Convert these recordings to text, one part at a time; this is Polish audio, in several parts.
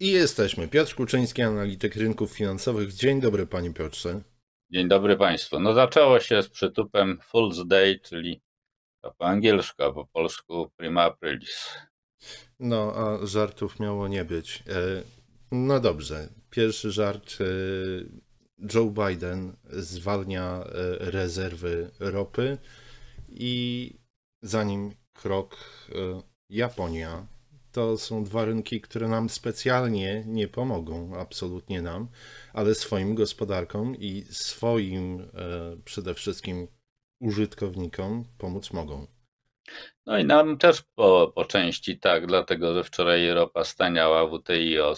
I jesteśmy. Piotr Kuczyński, analityk rynków finansowych. Dzień dobry, panie Piotrze. Dzień dobry Państwu. No zaczęło się z przytupem Fool's Day, czyli to po angielsku, a po polsku Prima Aprilis. No, a żartów miało nie być. No dobrze. Pierwszy żart. Joe Biden zwalnia rezerwy ropy i za nim krok Japonia. To są dwa rynki, które nam specjalnie nie pomogą, absolutnie nam, ale swoim gospodarkom i swoim przede wszystkim użytkownikom pomóc mogą. No i nam też po części tak, dlatego że wczoraj ropa staniała WTI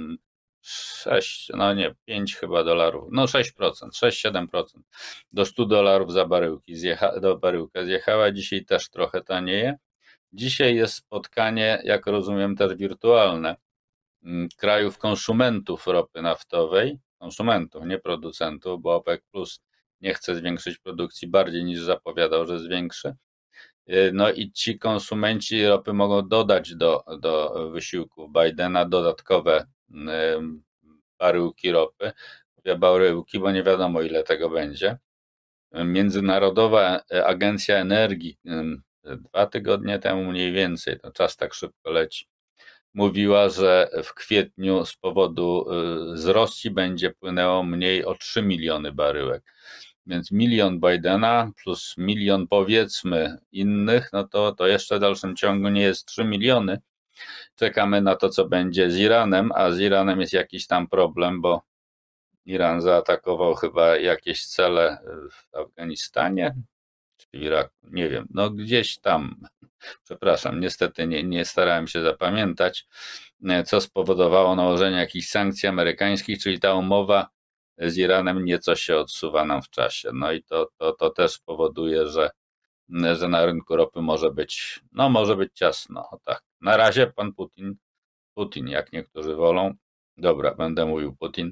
6, no nie, 5 chyba dolarów, no 6%, 6-7% do $100 za baryłkę zjechała, dzisiaj też trochę tanieje. Dzisiaj jest spotkanie, jak rozumiem, też wirtualne krajów konsumentów ropy naftowej, konsumentów, nie producentów, bo OPEC Plus nie chce zwiększyć produkcji bardziej niż zapowiadał, że zwiększy. No i ci konsumenci ropy mogą dodać do wysiłków Bidena dodatkowe baryłki ropy. Mówię baryłki, bo nie wiadomo ile tego będzie. Międzynarodowa Agencja Energii 2 tygodnie temu mniej więcej, to czas tak szybko leci, mówiła, że w kwietniu z powodu z Rosji będzie płynęło mniej o 3 miliony baryłek. Więc 1 milion Bidena plus 1 milion powiedzmy innych, no to jeszcze w dalszym ciągu nie jest 3 miliony. Czekamy na to, co będzie z Iranem, a z Iranem jest jakiś tam problem, bo Iran zaatakował chyba jakieś cele w Afganistanie czy w Iraku, nie wiem, no gdzieś tam. Przepraszam, niestety nie starałem się zapamiętać, co spowodowało nałożenie jakichś sankcji amerykańskich, czyli ta umowa z Iranem nieco się odsuwa nam w czasie. No i to też powoduje, że na rynku ropy może być ciasno. O tak. Na razie pan Putin, jak niektórzy wolą, dobra, będę mówił Putin,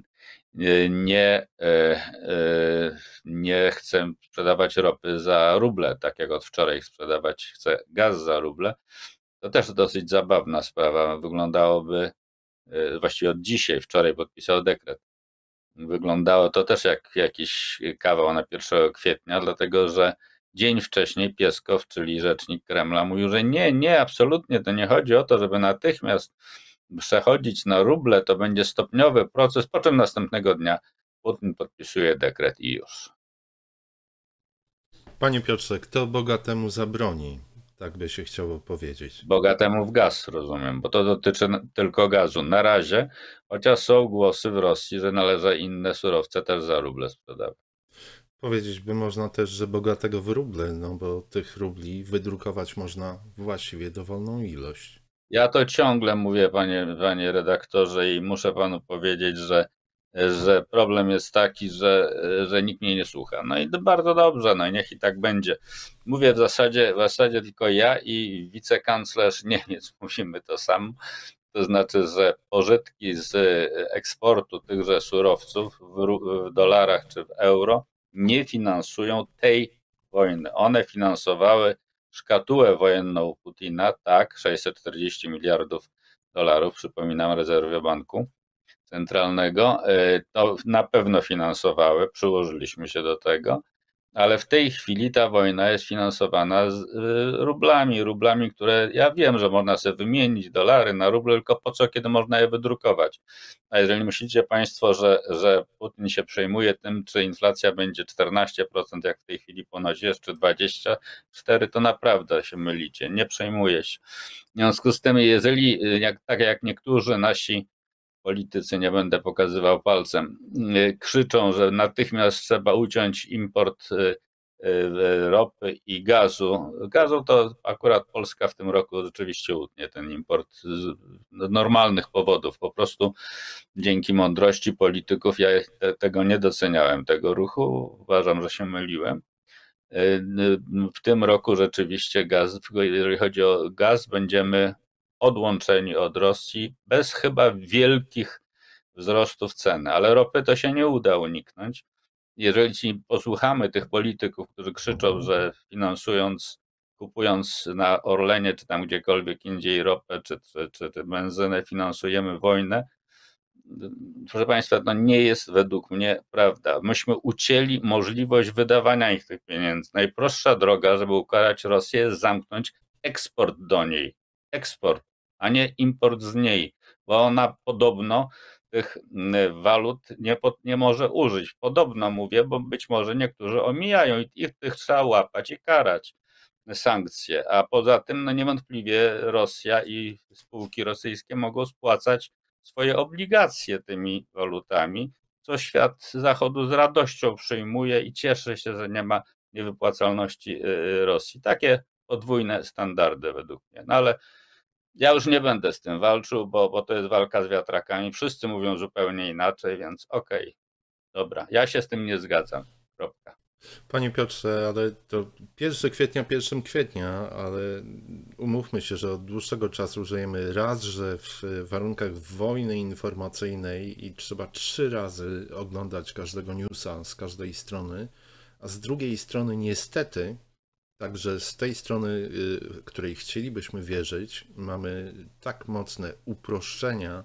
nie chce sprzedawać ropy za ruble, tak jak od wczoraj sprzedawać chce gaz za ruble. To też dosyć zabawna sprawa. Wyglądałoby, właściwie od dzisiaj, wczoraj podpisał dekret. Wyglądało to też jak jakiś kawał na 1 kwietnia, dlatego że dzień wcześniej Pieskow, czyli rzecznik Kremla, mówił, że nie, absolutnie to nie chodzi o to, żeby natychmiast przechodzić na ruble, to będzie stopniowy proces, po czym następnego dnia Putin podpisuje dekret i już. Panie Piotrze, kto bogatemu zabroni? Tak by się chciało powiedzieć. Bogatemu w gaz, rozumiem, bo to dotyczy tylko gazu. Na razie, chociaż są głosy w Rosji, że należy inne surowce też za ruble sprzedawać. Powiedzieć by można też, że bogatego w ruble, no bo tych rubli wydrukować można właściwie dowolną ilość. Ja to ciągle mówię, panie redaktorze, i muszę panu powiedzieć, że problem jest taki, że nikt mnie nie słucha. No i to bardzo dobrze, no i niech i tak będzie. Mówię w zasadzie tylko ja i wicekanclerz Niemiec mówimy to samo. To znaczy, że pożytki z eksportu tychże surowców w dolarach czy w euro nie finansują tej wojny. One finansowały szkatułę wojenną Putina, tak, 640 miliardów dolarów, przypominam, rezerwy banku centralnego, to na pewno finansowały, przyłożyliśmy się do tego, ale w tej chwili ta wojna jest finansowana z rublami, które ja wiem, że można sobie wymienić dolary na ruble, tylko po co, kiedy można je wydrukować. A jeżeli myślicie Państwo, że Putin się przejmuje tym, czy inflacja będzie 14%, jak w tej chwili ponoć jest, czy 24%, to naprawdę się mylicie, nie przejmuje się. W związku z tym, jeżeli, tak jak niektórzy nasi politycy, nie będę pokazywał palcem, krzyczą, że natychmiast trzeba uciąć import ropy i gazu. Gazu to akurat Polska w tym roku rzeczywiście utnie ten import z normalnych powodów. Po prostu dzięki mądrości polityków ja tego nie doceniałem, tego ruchu. Uważam, że się myliłem. W tym roku rzeczywiście gaz, jeżeli chodzi o gaz, będziemy odłączeni od Rosji bez chyba wielkich wzrostów ceny, ale ropy to się nie uda uniknąć. Jeżeli posłuchamy tych polityków, którzy krzyczą, że finansując kupując na Orlenie, czy tam gdziekolwiek indziej ropę, czy benzynę, finansujemy wojnę. Proszę Państwa, to nie jest według mnie prawda. Myśmy ucięli możliwość wydawania ich tych pieniędzy. Najprostsza droga, żeby ukarać Rosję, jest zamknąć eksport do niej. Eksport, a nie import z niej, bo ona podobno tych walut nie może użyć. Podobno mówię, bo być może niektórzy omijają i tych trzeba łapać i karać sankcje. A poza tym, no niewątpliwie Rosja i spółki rosyjskie mogą spłacać swoje obligacje tymi walutami, co świat Zachodu z radością przyjmuje i cieszy się, że nie ma niewypłacalności Rosji. Takie podwójne standardy według mnie. No ale ja już nie będę z tym walczył, bo to jest walka z wiatrakami. Wszyscy mówią zupełnie inaczej, więc okej, dobra, ja się z tym nie zgadzam. Kropka. Panie Piotrze, ale to 1 kwietnia 1 kwietnia, ale umówmy się, że od dłuższego czasu żyjemy raz, że w warunkach wojny informacyjnej i trzeba 3 razy oglądać każdego newsa z każdej strony, a z drugiej strony niestety, także z tej strony, której chcielibyśmy wierzyć, mamy tak mocne uproszczenia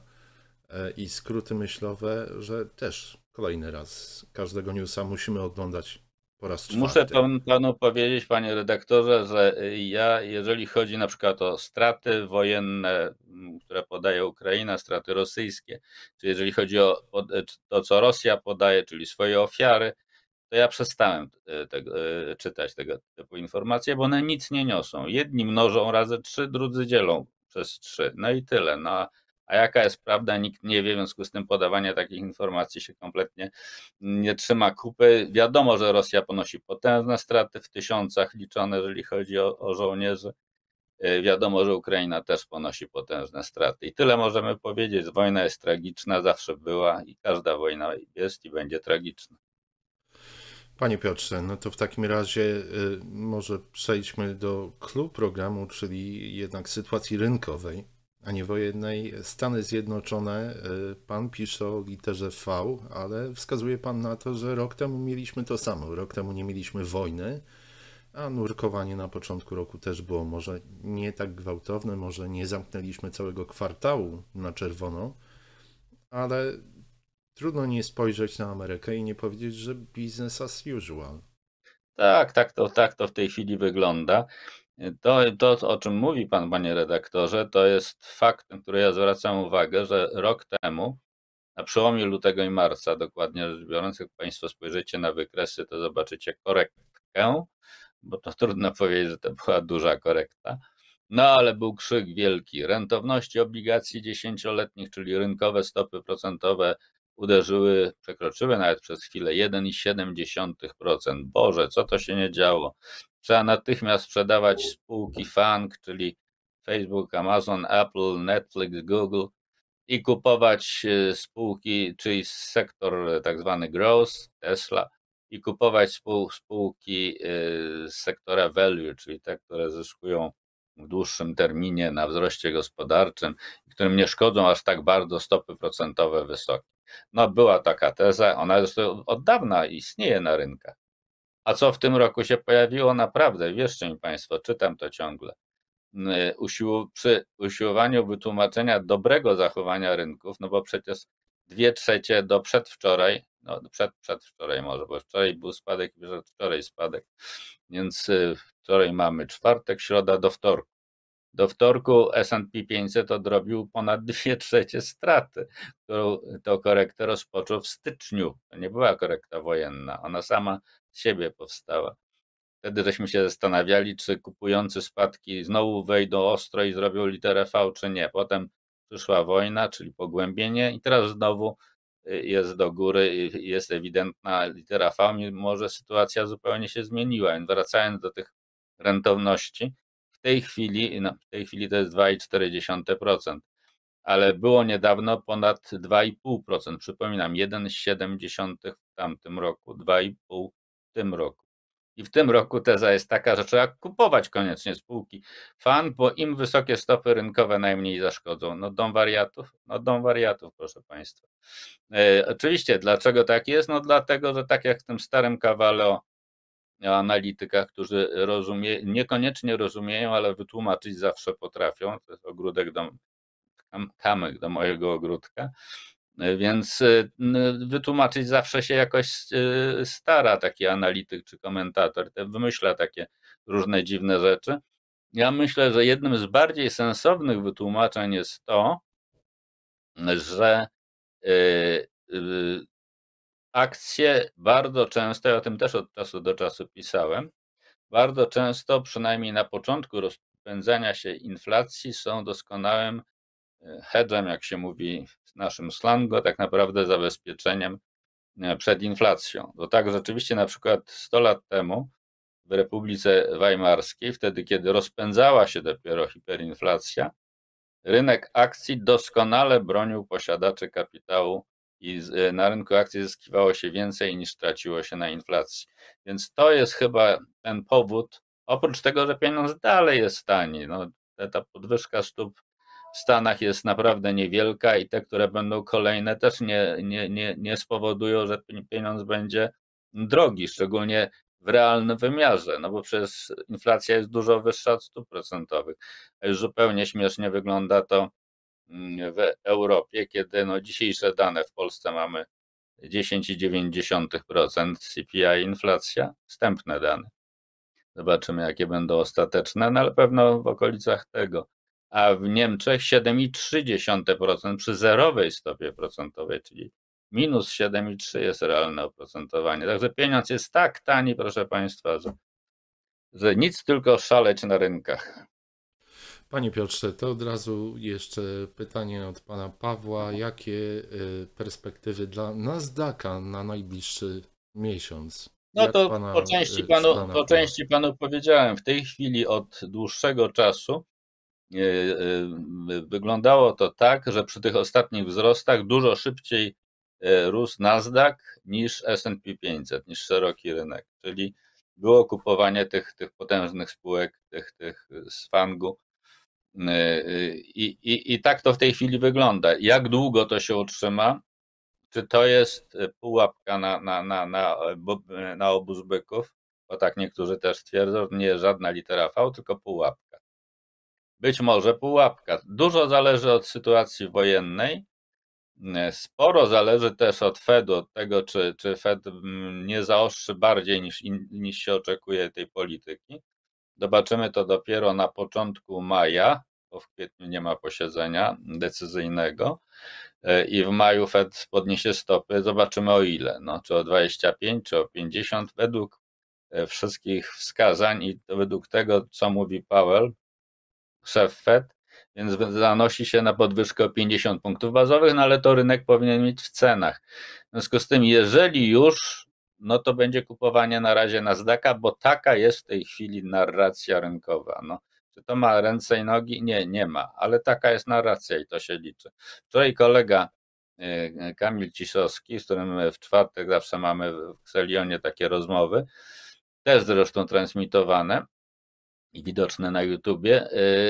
i skróty myślowe, że też kolejny raz każdego newsa musimy oglądać po raz Muszę czwarty. panu powiedzieć, panie redaktorze, że ja, jeżeli chodzi na przykład o straty wojenne, które podaje Ukraina, straty rosyjskie, czy jeżeli chodzi o to, co Rosja podaje, czyli swoje ofiary, to ja przestałem czytać tego typu informacje, bo one nic nie niosą. Jedni mnożą razy 3, drudzy dzielą przez 3. No i tyle. No, a jaka jest prawda, nikt nie wie, w związku z tym podawanie takich informacji się kompletnie nie trzyma kupy. Wiadomo, że Rosja ponosi potężne straty w tysiącach liczone, jeżeli chodzi o żołnierzy. Wiadomo, że Ukraina też ponosi potężne straty. I tyle możemy powiedzieć. Wojna jest tragiczna, zawsze była i każda wojna jest i będzie tragiczna. Panie Piotrze, no to w takim razie może przejdźmy do clou programu, czyli jednak sytuacji rynkowej, a nie wojennej. Stany Zjednoczone, pan pisze o literze V, ale wskazuje pan na to, że rok temu mieliśmy to samo. Rok temu nie mieliśmy wojny, a nurkowanie na początku roku też było może nie tak gwałtowne, może nie zamknęliśmy całego kwartału na czerwono, ale trudno nie spojrzeć na Amerykę i nie powiedzieć, że business as usual. Tak to w tej chwili wygląda. To, o czym mówi pan, panie redaktorze, to jest fakt, na który ja zwracam uwagę, że rok temu, na przełomie lutego i marca, dokładnie rzecz biorąc, jak państwo spojrzycie na wykresy, to zobaczycie korektkę, bo to trudno powiedzieć, że to była duża korekta. No ale był krzyk wielki. Rentowności obligacji dziesięcioletnich, czyli rynkowe stopy procentowe przekroczyły nawet przez chwilę 1,7%. Boże, co to się nie działo? Trzeba natychmiast sprzedawać spółki FANG, czyli Facebook, Amazon, Apple, Netflix, Google i kupować spółki, czyli sektor tak zwany growth, Tesla, i kupować spółki z sektora value, czyli te, które zyskują w dłuższym terminie na wzroście gospodarczym, którym nie szkodzą aż tak bardzo stopy procentowe wysokie. No była taka teza, ona zresztą od dawna istnieje na rynkach. A co w tym roku się pojawiło? Naprawdę, wierzcie mi państwo, czytam to ciągle. Przy usiłowaniu wytłumaczenia dobrego zachowania rynków, no bo przecież 2/3 do przedwczoraj, no przedwczoraj może, bo wczoraj był spadek i wczoraj spadek, więc wczoraj mamy czwartek, środa do wtorku. Do wtorku S&P 500 odrobił ponad 2/3 straty, którą to korektę rozpoczął w styczniu. To nie była korekta wojenna, ona sama z siebie powstała. Wtedy żeśmy się zastanawiali, czy kupujący spadki znowu wejdą ostro i zrobią literę V, czy nie. Potem przyszła wojna, czyli pogłębienie i teraz znowu jest do góry, jest ewidentna litera V, mimo że sytuacja zupełnie się zmieniła. Więc wracając do tych rentowności, w tej chwili to jest 2,4%, ale było niedawno ponad 2,5%. Przypominam, 1,7 w tamtym roku, 2,5 w tym roku. I w tym roku teza jest taka, że trzeba kupować koniecznie spółki FANG, bo im wysokie stopy rynkowe najmniej zaszkodzą. No dom wariatów? No dom wariatów, proszę państwa. Oczywiście, dlaczego tak jest? No dlatego, że tak jak w tym starym kawale o analitykach, którzy niekoniecznie rozumieją, ale wytłumaczyć zawsze potrafią. To jest kamyk do mojego ogródka. Więc wytłumaczyć zawsze się jakoś stara taki analityk czy komentator, wymyśla takie różne dziwne rzeczy. Ja myślę, że jednym z bardziej sensownych wytłumaczeń jest to, że akcje bardzo często, ja o tym też od czasu do czasu pisałem, bardzo często, przynajmniej na początku rozpędzania się inflacji, są doskonałym hedżem, jak się mówi w naszym slangu, tak naprawdę zabezpieczeniem przed inflacją. Bo tak rzeczywiście na przykład 100 lat temu w Republice Weimarskiej, wtedy kiedy rozpędzała się dopiero hiperinflacja, rynek akcji doskonale bronił posiadaczy kapitału i na rynku akcji zyskiwało się więcej niż traciło się na inflacji. Więc to jest chyba ten powód, oprócz tego, że pieniądz dalej jest tani. No, ta podwyżka stóp w Stanach jest naprawdę niewielka i te, które będą kolejne, też nie spowodują, że pieniądz będzie drogi, szczególnie w realnym wymiarze, no bo przecież inflacja jest dużo wyższa od stóp procentowych. A już zupełnie śmiesznie wygląda to w Europie, kiedy no dzisiejsze dane w Polsce mamy 10,9% CPI inflacja, wstępne dane. Zobaczymy, jakie będą ostateczne, no ale pewno w okolicach tego. A w Niemczech 7,3% przy zerowej stopie procentowej, czyli minus 7,3 jest realne oprocentowanie. Także pieniądz jest tak tani, proszę Państwa, że nic, tylko szaleć na rynkach. Panie Piotrze, to od razu jeszcze pytanie od pana Pawła. Jakie perspektywy dla Nasdaqa na najbliższy miesiąc? No Jak to pana po części panu powiedziałem. W tej chwili od dłuższego czasu wyglądało to tak, że przy tych ostatnich wzrostach dużo szybciej rósł Nasdaq niż S&P 500, niż szeroki rynek. Czyli było kupowanie tych potężnych spółek, tych z fangu. I tak to w tej chwili wygląda. Jak długo to się utrzyma? Czy to jest pułapka na obóz byków? Bo tak niektórzy też twierdzą, że nie jest żadna litera V, tylko pułapka. Być może pułapka. Dużo zależy od sytuacji wojennej. Sporo zależy też od Fedu, od tego, czy Fed nie zaostrzy bardziej niż się oczekuje tej polityki. Zobaczymy to dopiero na początku maja, bo w kwietniu nie ma posiedzenia decyzyjnego i w maju Fed podniesie stopy, zobaczymy o ile, no, czy o 25, czy o 50, według wszystkich wskazań i według tego, co mówi Powell, szef Fed, więc zanosi się na podwyżkę o 50 punktów bazowych, no ale to rynek powinien mieć w cenach. W związku z tym, jeżeli już, no to będzie kupowanie na razie Nasdaqa, bo taka jest w tej chwili narracja rynkowa. No, czy to ma ręce i nogi? Nie ma, ale taka jest narracja i to się liczy. Wczoraj kolega Kamil Cisowski, z którym w czwartek zawsze mamy w Xelionie takie rozmowy, też zresztą transmitowane i widoczne na YouTubie,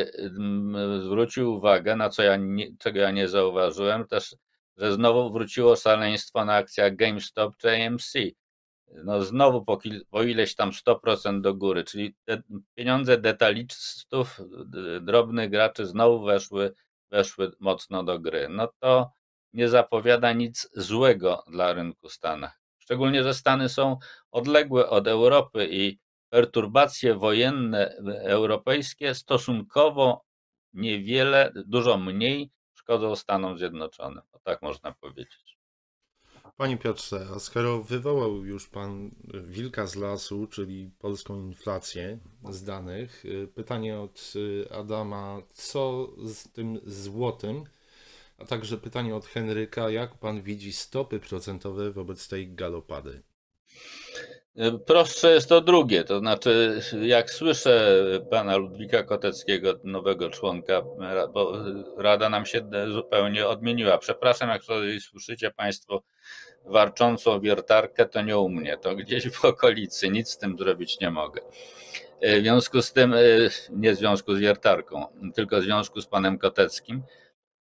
zwrócił uwagę, na czego ja nie zauważyłem, też, że znowu wróciło szaleństwo na akcjach GameStop czy AMC. No znowu po ileś tam 100% do góry, czyli te pieniądze detalistów, drobnych graczy znowu weszły mocno do gry. No to nie zapowiada nic złego dla rynku w Stanach. Szczególnie, że Stany są odległe od Europy i perturbacje wojenne europejskie stosunkowo niewiele, dużo mniej szkodzą Stanom Zjednoczonym. O tak można powiedzieć. Panie Piotrze, a skoro wywołał już pan wilka z lasu, czyli polską inflację z danych, pytanie od Adama, co z tym złotym, a także pytanie od Henryka, jak pan widzi stopy procentowe wobec tej galopady? Prostsze jest to drugie, to znaczy jak słyszę pana Ludwika Koteckiego, nowego członka, bo rada nam się zupełnie odmieniła. Przepraszam, jak słyszycie państwo warczącą wiertarkę, to nie u mnie, to gdzieś w okolicy, nic z tym zrobić nie mogę. W związku z tym, nie w związku z wiertarką, tylko w związku z panem Koteckim,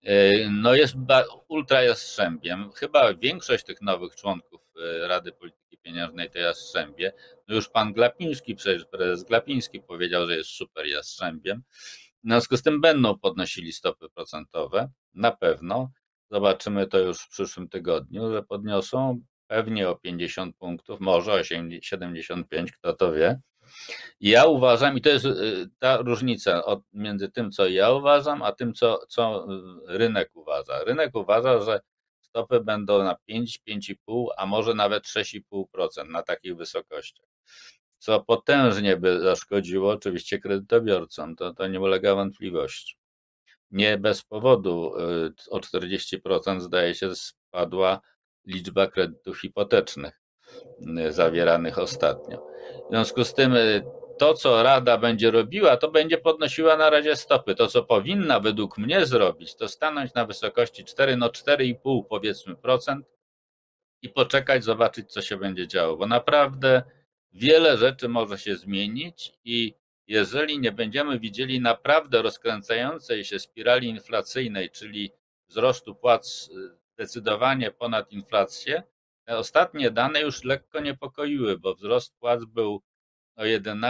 no jest ultra jastrzębiem. Chyba większość tych nowych członków Rady Polityki pieniężnej to Jastrzębie. No już pan Glapiński, przecież prezes Glapiński powiedział, że jest super Jastrzębiem. W związku z tym będą podnosili stopy procentowe, na pewno. Zobaczymy to już w przyszłym tygodniu, że podniosą pewnie o 50 punktów, może o 75, kto to wie. Ja uważam, i to jest ta różnica między tym, co ja uważam, a tym, co rynek uważa. Rynek uważa, że stopy będą na 5, 5,5, a może nawet 6,5% na takich wysokościach. Co potężnie by zaszkodziło oczywiście kredytobiorcom, to nie ulega wątpliwości. Nie bez powodu o 40% zdaje się spadła liczba kredytów hipotecznych zawieranych ostatnio. W związku z tym to, co Rada będzie robiła, to będzie podnosiła na razie stopy. To, co powinna według mnie zrobić, to stanąć na wysokości 4,5 powiedzmy procent i poczekać, zobaczyć, co się będzie działo, bo naprawdę wiele rzeczy może się zmienić i jeżeli nie będziemy widzieli naprawdę rozkręcającej się spirali inflacyjnej, czyli wzrostu płac zdecydowanie ponad inflację, te ostatnie dane już lekko niepokoiły, bo wzrost płac był o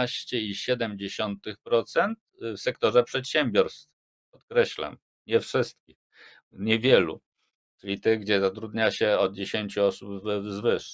11,7% w sektorze przedsiębiorstw. Podkreślam, nie wszystkich, niewielu, czyli tych, gdzie zatrudnia się od 10 osób wzwyż.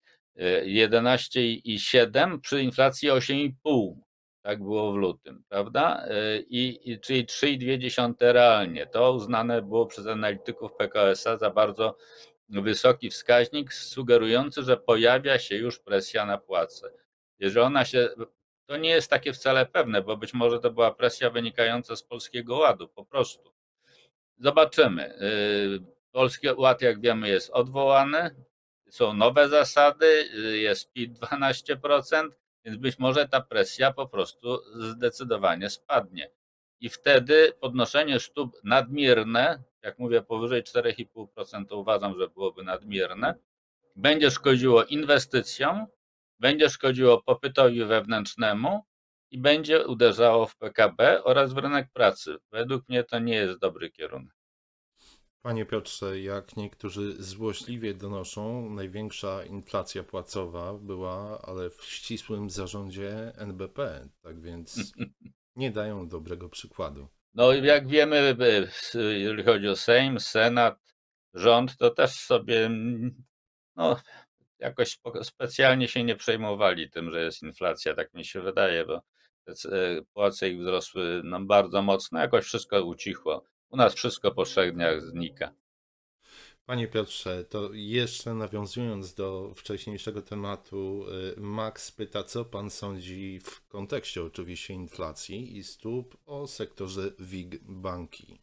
11,7 przy inflacji 8,5. Tak było w lutym, prawda? Czyli 3,2 realnie. To uznane było przez analityków PKS-a za bardzo wysoki wskaźnik, sugerujący, że pojawia się już presja na płace. Jeżeli ona się, to nie jest takie wcale pewne, bo być może to była presja wynikająca z Polskiego Ładu, po prostu. Zobaczymy. Polski Ład, jak wiemy, jest odwołany, są nowe zasady, jest PIT 12%, więc być może ta presja po prostu zdecydowanie spadnie. I wtedy podnoszenie stóp nadmierne, jak mówię, powyżej 4,5% uważam, że byłoby nadmierne, będzie szkodziło inwestycjom, będzie szkodziło popytowi wewnętrznemu i będzie uderzało w PKB oraz w rynek pracy. Według mnie to nie jest dobry kierunek. Panie Piotrze, jak niektórzy złośliwie donoszą, największa inflacja płacowa była, ale w ścisłym zarządzie NBP, tak więc nie dają dobrego przykładu. No jak wiemy, jeżeli chodzi o Sejm, Senat, rząd, to też sobie no, jakoś specjalnie się nie przejmowali tym, że jest inflacja, tak mi się wydaje, bo płace ich wzrosły bardzo mocno, jakoś wszystko ucichło. U nas wszystko po 3 dniach znika. Panie Piotrze, to jeszcze nawiązując do wcześniejszego tematu, Max pyta, co pan sądzi w kontekście oczywiście inflacji i stóp o sektorze WIG banki.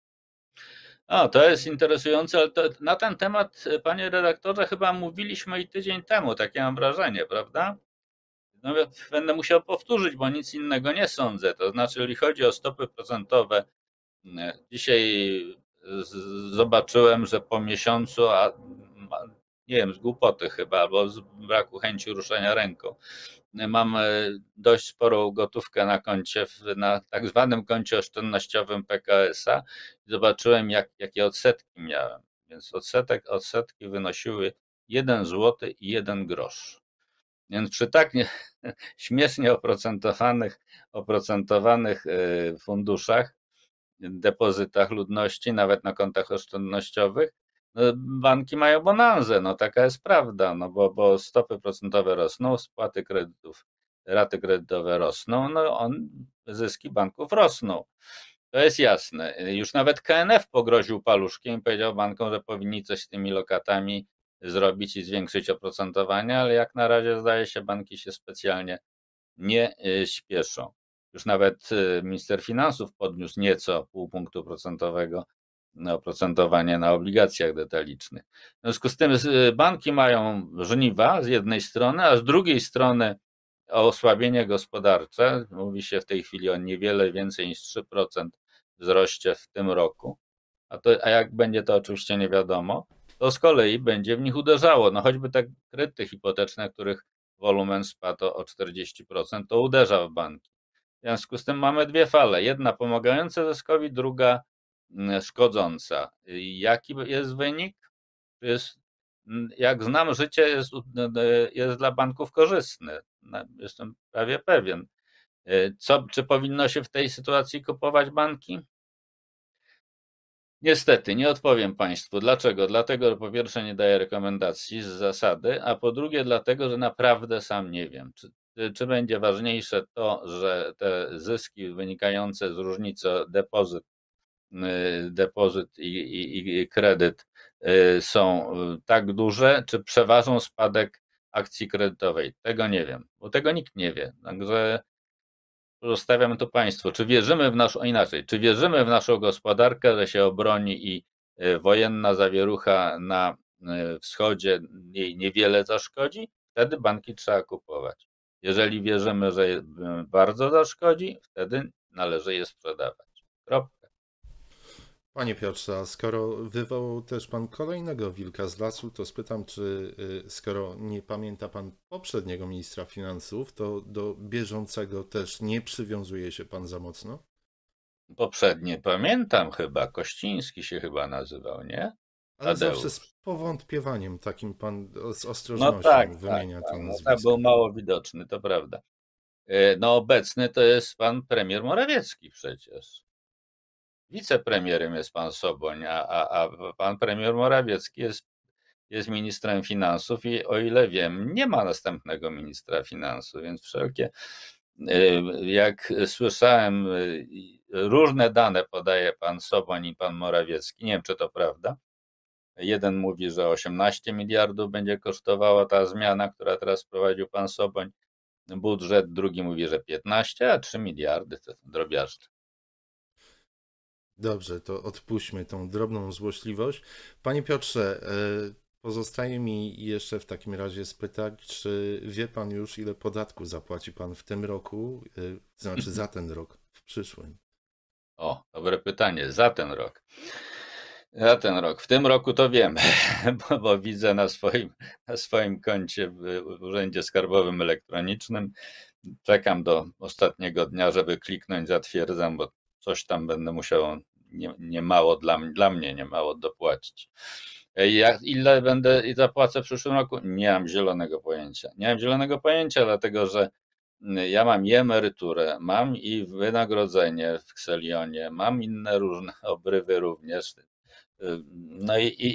To jest interesujące, ale na ten temat, panie redaktorze, chyba mówiliśmy i tydzień temu, takie mam wrażenie, prawda? No, będę musiał powtórzyć, bo nic innego nie sądzę. To znaczy, jeżeli chodzi o stopy procentowe, dzisiaj zobaczyłem, że po miesiącu, nie wiem, z głupoty chyba, albo z braku chęci ruszenia ręką, mam dość sporą gotówkę na koncie, na tak zwanym koncie oszczędnościowym PKS-a. Zobaczyłem, jakie odsetki miałem. Więc odsetki wynosiły 1 zł i 1 grosz. Więc przy tak śmiesznie oprocentowanych funduszach, depozytach ludności, nawet na kontach oszczędnościowych, banki mają bonanzę, taka jest prawda, bo stopy procentowe rosną, spłaty kredytów, raty kredytowe rosną, zyski banków rosną. To jest jasne. Już nawet KNF pogroził paluszkiem i powiedział bankom, że powinni coś z tymi lokatami zrobić i zwiększyć oprocentowanie, ale jak na razie zdaje się, banki się specjalnie nie śpieszą. Już nawet minister finansów podniósł nieco 0,5 punktu procentowego oprocentowanie na obligacjach detalicznych. W związku z tym banki mają żniwa z jednej strony, a z drugiej strony osłabienie gospodarcze. Mówi się w tej chwili o niewiele więcej niż 3% wzroście w tym roku. A jak będzie, to oczywiście nie wiadomo. To z kolei będzie w nich uderzało. Choćby te kredyty hipoteczne, których wolumen spadł o 40%, to uderza w banki. W związku z tym mamy dwie fale. Jedna pomagająca zyskowi, druga szkodząca. Jaki jest wynik? jak znam życie, jest dla banków korzystny. Jestem prawie pewien. Czy powinno się w tej sytuacji kupować banki? Niestety, nie odpowiem Państwu. Dlaczego? Dlatego, że po pierwsze nie daję rekomendacji z zasady, a po drugie dlatego, że naprawdę sam nie wiem, czy będzie ważniejsze to, że te zyski wynikające z różnicy depozyt i kredyt są tak duże, czy przeważą spadek akcji kredytowej. Tego nie wiem, bo tego nikt nie wie. Także pozostawiam to Państwu. Czy wierzymy w naszą, inaczej, czy wierzymy w naszą gospodarkę, że się obroni i wojenna zawierucha na wschodzie jej niewiele zaszkodzi? Wtedy banki trzeba kupować. Jeżeli wierzymy, że bardzo zaszkodzi, wtedy należy je sprzedawać. Kropka. Panie Piotrze, a skoro wywołał też pan kolejnego wilka z lasu, to spytam, czy skoro nie pamięta pan poprzedniego ministra finansów, to do bieżącego też nie przywiązuje się pan za mocno? Poprzednie pamiętam chyba, Kościński się chyba nazywał, nie? Ale zawsze Tadeusz. z powątpiewaniem takim pan z No ostrożnością tak, wymienia to no tak, nazwisko. był mało widoczny, to prawda. No obecny to jest pan premier Morawiecki przecież. Wicepremierem jest pan Soboń, a pan premier Morawiecki jest ministrem finansów i o ile wiem, nie ma następnego ministra finansów, więc jak słyszałem, różne dane podaje pan Soboń i pan Morawiecki, nie wiem czy to prawda. Jeden mówi, że 18 miliardów będzie kosztowała ta zmiana, która teraz wprowadził pan Soboń, budżet, drugi mówi, że 15, a 3 miliardy to drobiażdżę. Dobrze, to odpuśćmy tą drobną złośliwość. Panie Piotrze, pozostaje mi jeszcze w takim razie spytać, czy wie pan już, ile podatku zapłaci pan w tym roku, znaczy za ten rok, w przyszłym? O, dobre pytanie. Za ten rok. Za ten rok. W tym roku to wiem, bo widzę na swoim koncie w Urzędzie Skarbowym Elektronicznym. Czekam do ostatniego dnia, żeby kliknąć zatwierdzam, bo coś tam będę musiał nie mało dla mnie nie mało dopłacić. Ile będę i zapłacę w przyszłym roku? Nie mam zielonego pojęcia. Nie mam zielonego pojęcia, dlatego że ja mam i emeryturę, mam i wynagrodzenie w Xelionie, mam inne różne obrywy również. No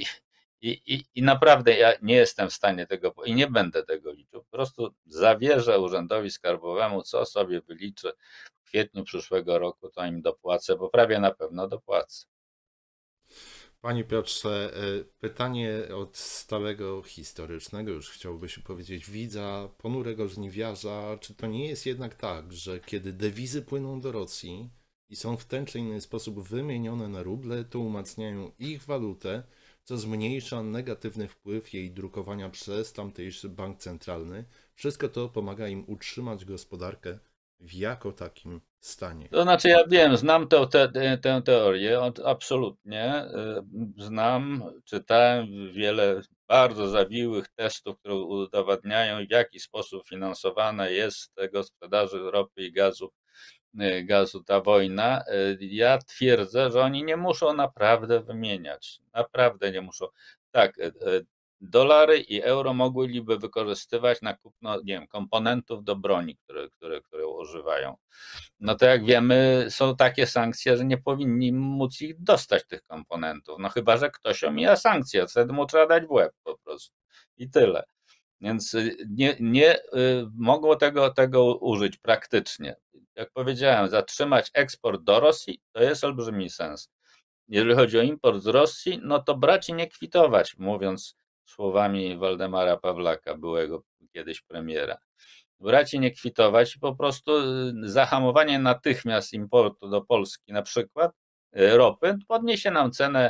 i naprawdę ja nie jestem w stanie tego i nie będę tego liczył. Po prostu zawierzę Urzędowi Skarbowemu, co sobie wyliczę w kwietniu przyszłego roku, to im dopłacę, bo prawie na pewno dopłacę. Panie Piotrze, pytanie od stałego historycznego, już chciałoby się powiedzieć, widza, ponurego żniwiarza. Czy to nie jest jednak tak, że kiedy dewizy płyną do Rosji i są w ten czy inny sposób wymienione na ruble, to umacniają ich walutę, co zmniejsza negatywny wpływ jej drukowania przez tamtejszy bank centralny? Wszystko to pomaga im utrzymać gospodarkę w jako takim stanie. To znaczy, ja wiem, znam tę teorię, absolutnie znam, czytałem wiele bardzo zawiłych testów, które udowadniają, w jaki sposób finansowana jest z tego sprzedaży ropy i gazu ta wojna. Ja twierdzę, że oni nie muszą naprawdę wymieniać, naprawdę nie muszą. Tak, dolary i euro mogliby wykorzystywać na kupno, nie wiem, komponentów do broni, które używają. No to jak wiemy, są takie sankcje, że nie powinni móc ich dostać, tych komponentów. No chyba, że ktoś omija sankcje, wtedy mu trzeba dać w łeb po prostu. I tyle. Więc nie mogło tego użyć praktycznie. Jak powiedziałem, zatrzymać eksport do Rosji to jest olbrzymi sens. Jeżeli chodzi o import z Rosji, no to brać i nie kwitować, mówiąc słowami Waldemara Pawlaka, byłego kiedyś premiera. Brać i nie kwitować, po prostu zahamowanie natychmiast importu do Polski, na przykład ropy, podniesie nam cenę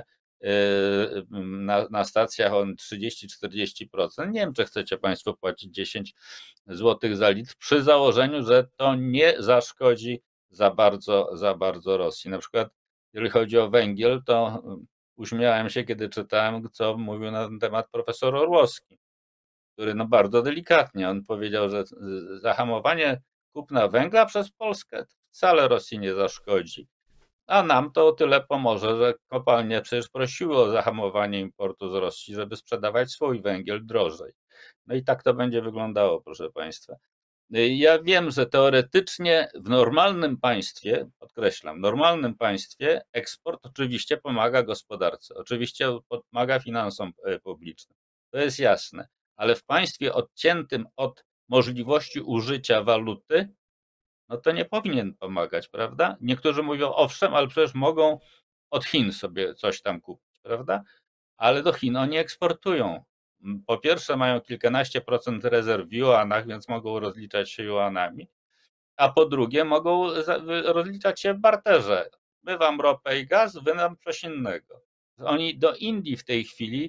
na stacjach o 30-40%. Nie wiem, czy chcecie Państwo płacić 10 zł za litr, przy założeniu, że to nie zaszkodzi za bardzo Rosji. Na przykład, jeżeli chodzi o węgiel, to uśmiałem się, kiedy czytałem, co mówił na ten temat profesor Orłowski, który no bardzo delikatnie, on powiedział, że zahamowanie kupna węgla przez Polskę wcale Rosji nie zaszkodzi. A nam to o tyle pomoże, że kopalnie przecież prosiły o zahamowanie importu z Rosji, żeby sprzedawać swój węgiel drożej. No i tak to będzie wyglądało, proszę Państwa. Ja wiem, że teoretycznie w normalnym państwie, podkreślam, w normalnym państwie eksport oczywiście pomaga gospodarce, oczywiście pomaga finansom publicznym. To jest jasne, ale w państwie odciętym od możliwości użycia waluty, no to nie powinien pomagać, prawda? Niektórzy mówią, owszem, ale przecież mogą od Chin sobie coś tam kupić, prawda? Ale do Chin oni eksportują. Po pierwsze, mają kilkanaście procent rezerw w juanach, więc mogą rozliczać się juanami, a po drugie, mogą rozliczać się w barterze. My wam ropę i gaz, wy nam coś innego. Oni do Indii w tej chwili,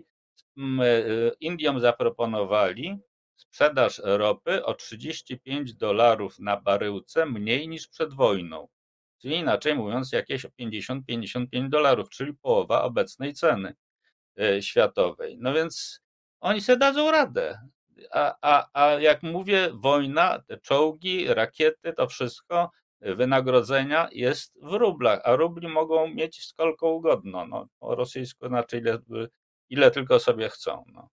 Indiom zaproponowali sprzedaż ropy o $35 na baryłce mniej niż przed wojną. Czyli inaczej mówiąc, jakieś 50-55 dolarów, czyli połowa obecnej ceny światowej. No więc oni sobie dadzą radę. A jak mówię, wojna, te czołgi, rakiety, to wszystko, wynagrodzenia jest w rublach, a rubli mogą mieć skolką ugodno. No, po rosyjsku znaczy ile tylko sobie chcą. No.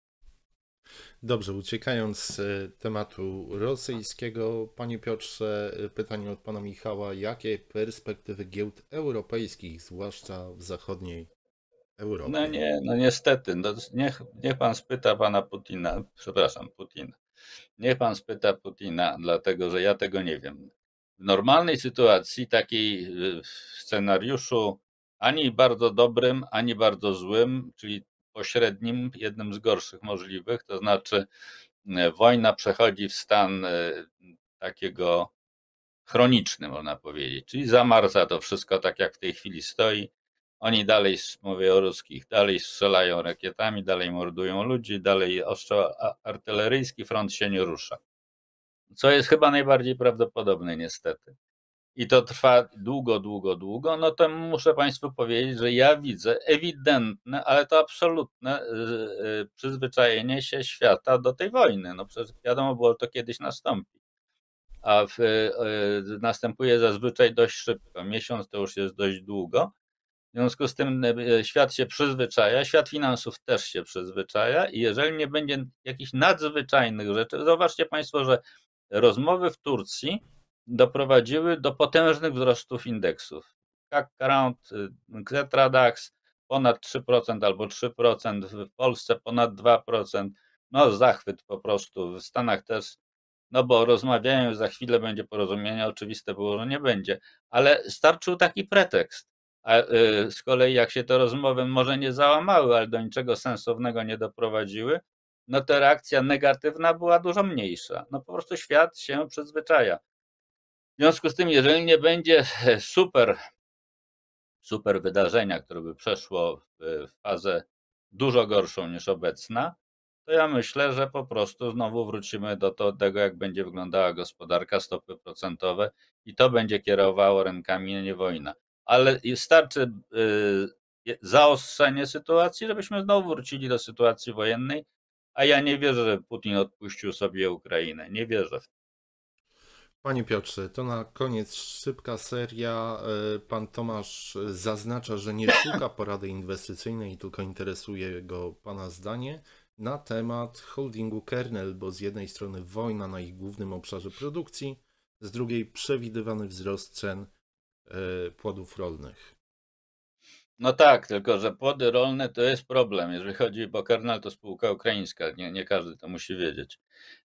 Dobrze, uciekając z tematu rosyjskiego, panie Piotrze, pytanie od pana Michała. Jakie perspektywy giełd europejskich, zwłaszcza w zachodniej No Europie? nie, no niestety, no niech pan spyta pana Putina, przepraszam, Putina. Niech pan spyta Putina, dlatego że ja tego nie wiem. W normalnej sytuacji, takiej scenariuszu ani bardzo dobrym, ani bardzo złym, czyli pośrednim, jednym z gorszych możliwych, to znaczy wojna przechodzi w stan takiego chroniczny, można powiedzieć, czyli zamarza to wszystko tak jak w tej chwili stoi. Oni dalej, mówię o ruskich, dalej strzelają rakietami, dalej mordują ludzi, dalej ostrzał artyleryjski, front się nie rusza. Co jest chyba najbardziej prawdopodobne niestety. I to trwa długo, długo, długo, no to muszę Państwu powiedzieć, że ja widzę ewidentne, ale to absolutne przyzwyczajenie się świata do tej wojny. No przecież wiadomo było, że to kiedyś nastąpi. A następuje zazwyczaj dość szybko. Miesiąc to już jest dość długo. W związku z tym świat się przyzwyczaja, świat finansów też się przyzwyczaja i jeżeli nie będzie jakichś nadzwyczajnych rzeczy, zobaczcie Państwo, że rozmowy w Turcji doprowadziły do potężnych wzrostów indeksów. CAC 40, Xetra DAX ponad 3% albo 3%, w Polsce ponad 2%. No zachwyt po prostu, w Stanach też, no bo rozmawiają, za chwilę będzie porozumienie, oczywiste było, że nie będzie, ale starczył taki pretekst. A z kolei jak się te rozmowy może nie załamały, ale do niczego sensownego nie doprowadziły, no to reakcja negatywna była dużo mniejsza. No po prostu świat się przyzwyczaja. W związku z tym, jeżeli nie będzie super wydarzenia, które by przeszło w fazę dużo gorszą niż obecna, to ja myślę, że po prostu znowu wrócimy do tego, jak będzie wyglądała gospodarka, stopy procentowe i to będzie kierowało rynkami, a nie wojna. Ale starczy zaostrzenie sytuacji, żebyśmy znowu wrócili do sytuacji wojennej, a ja nie wierzę, że Putin odpuścił sobie Ukrainę. Nie wierzę w to. Panie Piotrze, to na koniec szybka seria. Pan Tomasz zaznacza, że nie szuka porady inwestycyjnej, tylko interesuje go pana zdanie na temat holdingu Kernel, bo z jednej strony wojna na ich głównym obszarze produkcji, z drugiej przewidywany wzrost cen płodów rolnych. No tak, tylko że płody rolne to jest problem. Jeżeli chodzi o Kernel, to spółka ukraińska, nie każdy to musi wiedzieć.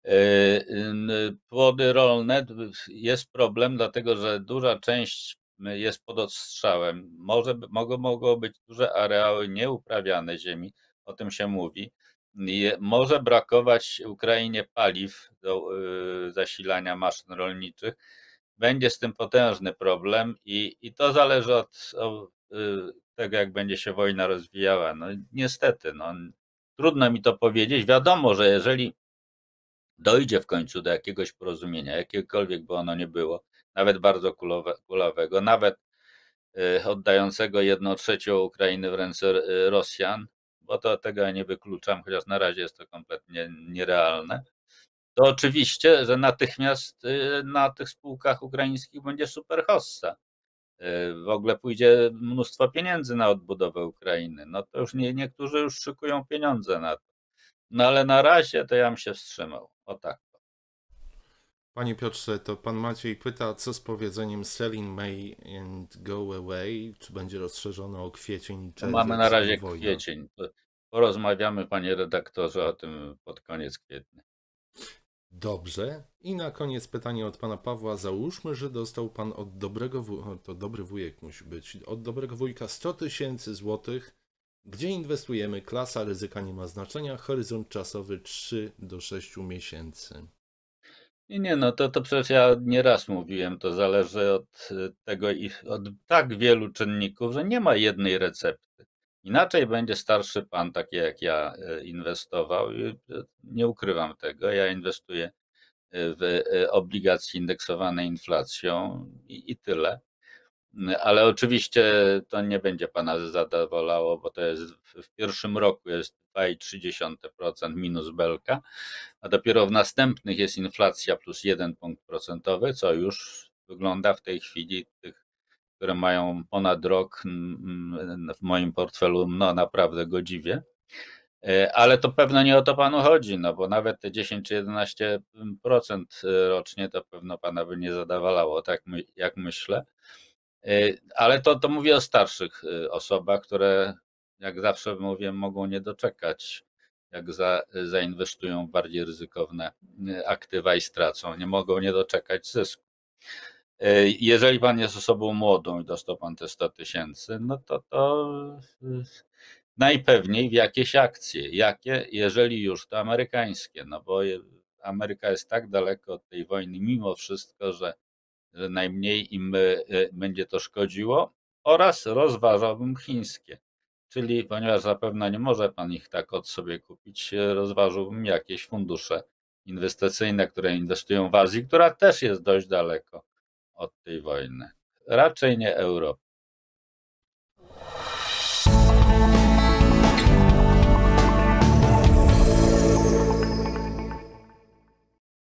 Płody rolne jest problem, dlatego że duża część jest pod ostrzałem. Mogą być duże areały nieuprawiane ziemi, o tym się mówi. Może brakować Ukrainie paliw do zasilania maszyn rolniczych. Będzie z tym potężny problem i to zależy od tego, jak będzie się wojna rozwijała. No niestety, no, trudno mi to powiedzieć. Wiadomo, że jeżeli dojdzie w końcu do jakiegoś porozumienia, jakiekolwiek by ono nie było, nawet bardzo kulawego, nawet oddającego 1/3 Ukrainy w ręce Rosjan, bo to tego ja nie wykluczam, chociaż na razie jest to kompletnie nierealne, to oczywiście, że natychmiast na tych spółkach ukraińskich będzie super hossa. w ogóle pójdzie mnóstwo pieniędzy na odbudowę Ukrainy. No to już niektórzy już szykują pieniądze na to. No ale na razie to ja bym się wstrzymał. O tak. Panie Piotrze, to pan Maciej pyta, co z powiedzeniem sell in May and go away? Czy będzie rozszerzone o kwiecień i czerwiec? Mamy na razie wojna? kwiecień. Porozmawiamy, panie redaktorze, o tym pod koniec kwietnia. Dobrze. I na koniec pytanie od pana Pawła. Załóżmy, że dostał pan od dobrego to dobry wujek musi być, od dobrego wujka 100 000 złotych. Gdzie inwestujemy? Klasa ryzyka nie ma znaczenia. Horyzont czasowy 3 do 6 miesięcy. Nie, no to przecież ja nieraz mówiłem, to zależy od tego i od tak wielu czynników, że nie ma jednej recepty. Inaczej będzie starszy pan, taki jak ja, inwestował. Nie ukrywam tego. Ja inwestuję w obligacje indeksowane inflacją i tyle. Ale oczywiście to nie będzie pana zadowalało, bo to jest w pierwszym roku jest 2,3% minus belka, a dopiero w następnych jest inflacja plus 1 punkt procentowy, co już wygląda w tej chwili tych, które mają ponad rok w moim portfelu, no naprawdę godziwie. Ale to pewno nie o to panu chodzi, no bo nawet te 10 czy 11% rocznie to pewno pana by nie zadowalało, tak jak myślę. Ale to mówię o starszych osobach, które jak zawsze mówię, mogą nie doczekać, jak zainwestują w bardziej ryzykowne aktywa i stracą, nie mogą nie doczekać zysku. Jeżeli pan jest osobą młodą i dostał pan te 100 000, no to najpewniej w jakieś akcje. Jakie? Jeżeli już, to amerykańskie, no bo Ameryka jest tak daleko od tej wojny mimo wszystko, że najmniej im będzie to szkodziło, oraz rozważałbym chińskie. Czyli ponieważ zapewne nie może pan ich tak od sobie kupić, rozważyłbym jakieś fundusze inwestycyjne, które inwestują w Azji, która też jest dość daleko od tej wojny. Raczej nie Europy.